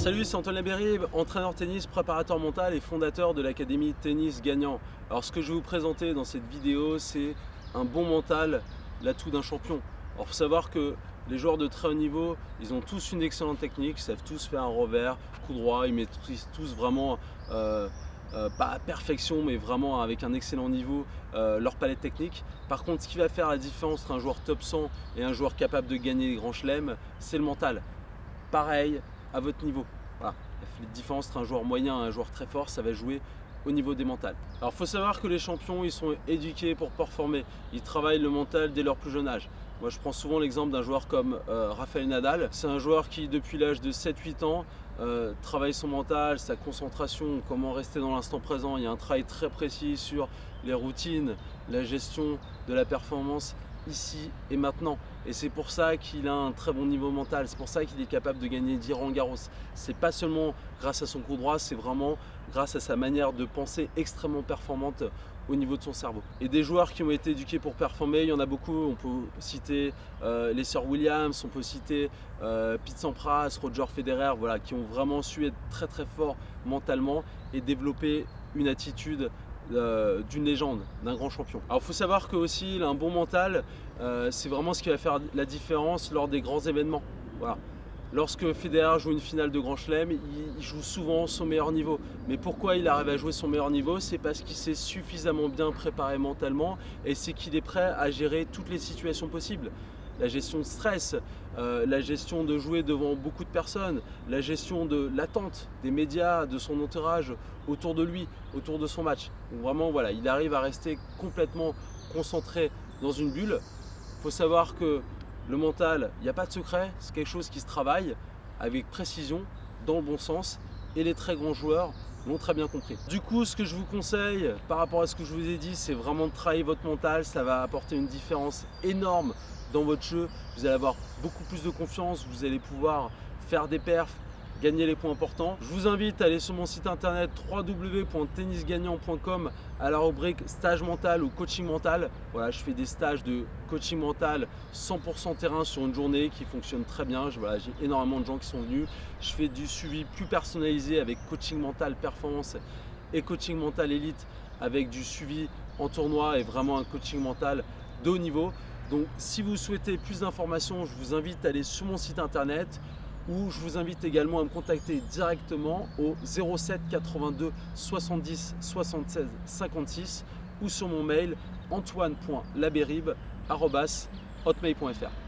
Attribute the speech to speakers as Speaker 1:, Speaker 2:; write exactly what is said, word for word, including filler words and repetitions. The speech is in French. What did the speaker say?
Speaker 1: salut, c'est Antoine Labérib, entraîneur tennis, préparateur mental et fondateur de l'académie Tennis Gagnant. Alors ce que je vais vous présenter dans cette vidéo, c'est un bon mental, l'atout d'un champion. Alors il faut savoir que les joueurs de très haut niveau, ils ont tous une excellente technique, ils savent tous faire un revers, coup droit, ils maîtrisent tous vraiment, euh, euh, pas à perfection, mais vraiment avec un excellent niveau, euh, leur palette technique. Par contre, ce qui va faire la différence entre un joueur top cent et un joueur capable de gagner les grands chelems, c'est le mental. Pareil à votre niveau. Voilà. La différence entre un joueur moyen et un joueur très fort, ça va jouer au niveau des mentales. Alors il faut savoir que les champions, ils sont éduqués pour performer. Ils travaillent le mental dès leur plus jeune âge. Moi je prends souvent l'exemple d'un joueur comme euh, Rafael Nadal. C'est un joueur qui depuis l'âge de sept huit ans euh, travaille son mental, sa concentration, comment rester dans l'instant présent. Il y a un travail très précis sur les routines, la gestion de la performance ici et maintenant. Et c'est pour ça qu'il a un très bon niveau mental, c'est pour ça qu'il est capable de gagner dix Roland Garros. C'est pas seulement grâce à son coup droit, c'est vraiment grâce à sa manière de penser extrêmement performante au niveau de son cerveau. Et des joueurs qui ont été éduqués pour performer, il y en a beaucoup. On peut citer euh, les sœurs Williams, on peut citer euh, Pete Sampras, Roger Federer, voilà, qui ont vraiment su être très très forts mentalement et développer une attitude Euh, d'une légende, d'un grand champion. Alors il faut savoir que aussi il a un bon mental, euh, c'est vraiment ce qui va faire la différence lors des grands événements. Voilà. Lorsque Federer joue une finale de Grand Chelem, il, il joue souvent son meilleur niveau. Mais pourquoi il arrive à jouer son meilleur niveau? C'est parce qu'il s'est suffisamment bien préparé mentalement et c'est qu'il est prêt à gérer toutes les situations possibles. La gestion de stress, euh, la gestion de jouer devant beaucoup de personnes, la gestion de l'attente des médias, de son entourage autour de lui, autour de son match. Donc vraiment, voilà, il arrive à rester complètement concentré dans une bulle. Il faut savoir que le mental, il n'y a pas de secret, c'est quelque chose qui se travaille avec précision, dans le bon sens, et les très grands joueurs l'ont très bien compris. Du coup, ce que je vous conseille par rapport à ce que je vous ai dit, c'est vraiment de travailler votre mental, ça va apporter une différence énorme dans votre jeu. Vous allez avoir beaucoup plus de confiance, vous allez pouvoir faire des perfs, gagner les points importants. Je vous invite à aller sur mon site internet w w w point tennis gagnant point com à la rubrique stage mental ou coaching mental. Voilà, je fais des stages de coaching mental cent pour cent terrain sur une journée qui fonctionne très bien. Je, voilà, j'ai énormément de gens qui sont venus. Je fais du suivi plus personnalisé avec coaching mental performance et coaching mental élite avec du suivi en tournoi et vraiment un coaching mental de haut niveau. Donc si vous souhaitez plus d'informations, je vous invite à aller sur mon site internet ou je vous invite également à me contacter directement au zéro sept quatre-vingt-deux soixante-dix soixante-seize cinquante-six ou sur mon mail antoine point labérib arobase hotmail point fr.